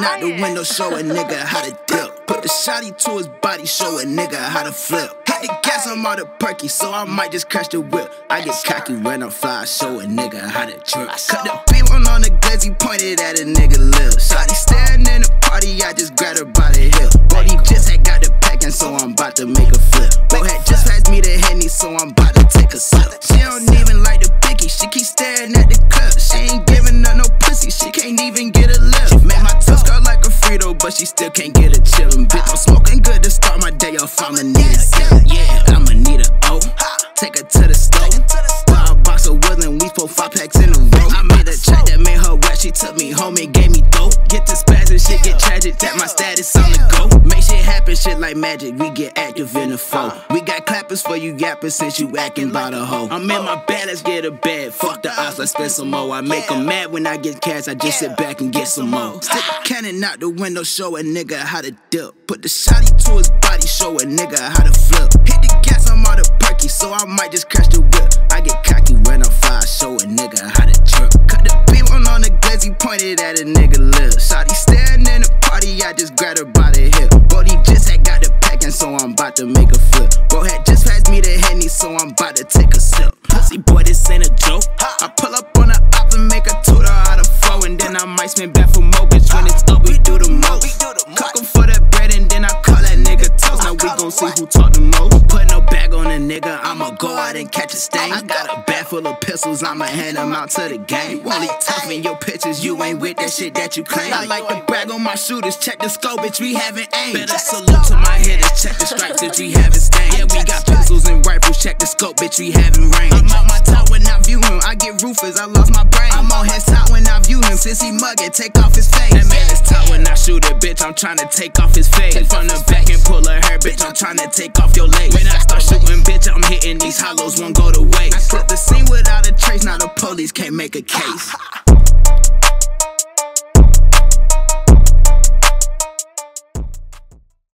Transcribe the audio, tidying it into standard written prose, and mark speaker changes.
Speaker 1: out the window, show a nigga how to dip. Put the shotty to his body, show a nigga how to flip. Hit the gas, I'm out of perky, so I might just crash the whip. I get cocky when I'm fly, show a nigga how to trip. Cut the beam on the glizzy, pointed at a nigga lip. Shotty staring in the party, I just grabbed her by the hip. Brody just had got the packing, so I'm about to make a flip. Bro had just passed me the Henny, so I'm about to take a sip. She don't even like the picky, she keep staring at the clip. She ain't giving her no pussy, she can't even get a lip. Made my toast girl like a Frito, but she still can't get a chill. Bitch, I'm smoking good to start my day off, I'ma need a sip. Yeah, I'ma need a O. Take her to the stove. Buy a box of woods and we put 5 packs in a row. I made a track that made her wet, she took me home and gave me dope. Get to spazzing, shit get tragic, that my status on the go. Make shit happen, shit like magic, we get active in the foe. We got clappers for you yappers since you acting by the hoe. I'm in my bed, let's get a bed. Fuck the odds, let's spend some more. I make them mad when I get cash, I just sit back and get some more. Stick a cannon out the window, show a nigga how to dip. Put the shotty to his body, show a nigga how to flip. Hit the gas, I'm out of perky, so I might just crash the whip. I get cocky when I'm fly, show a nigga how to trip. Cut the beam on the glizzy, pointed at a nigga lip. Shotty staring in the party, I just grabbed her by the hip. Brody just had got the packing, so I'm about to make a flip. Bro had just passed me the Henny, so I'm about to take a sip. Pussy boy, this ain't a joke. I pull up on the op and make a tutor out of 4, and then I might spin back for more. Bitch, when it's up, we do the most. Cook 'em for that bread, and then I call that nigga toast. Now we gon' see who talk the most. Put no bag on a nigga, I'ma go out and catch a stain. I got a bag full of pistols, I'ma hand them out to the gang. You only talk in your pictures, you ain't with that shit that you claim. I like to brag on my shooters, check the scope, bitch, we having aim. Better salute to my hitters, check the stripes, bitch, we having stain. Yeah, we got pistols and rifles, check the scope, bitch, we having range. I'm out my top when I view him, I get ruthless, I lost my brain. I'm on his top when I view him, since he muggin', take off his face. That man is top when I shoot it, bitch, I'm tryna take off his face. From the back and pull her hair, bitch, I'm tryna take off your legs. When I start shooting, bitch, I'm hitting these hollows, won't go to waste. I clip the scene without a trace, now the police can't make a case.